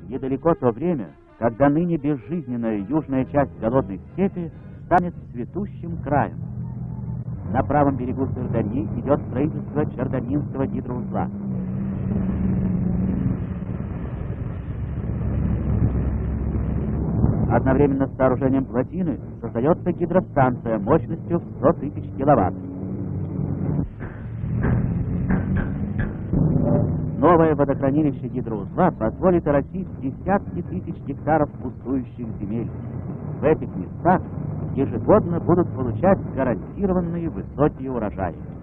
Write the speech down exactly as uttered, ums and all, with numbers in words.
Недалеко то время, когда ныне безжизненная южная часть голодной степи станет цветущим краем. На правом берегу Сырдарьи идет строительство Чердонинского гидроузла. Одновременно с сооружением плотины создается гидростанция мощностью в сто тысяч киловатт. Новое водохранилище гидроузла позволит оросить десятки тысяч гектаров пустующих земель. В этих местах ежегодно будут получать гарантированные высокие урожаи.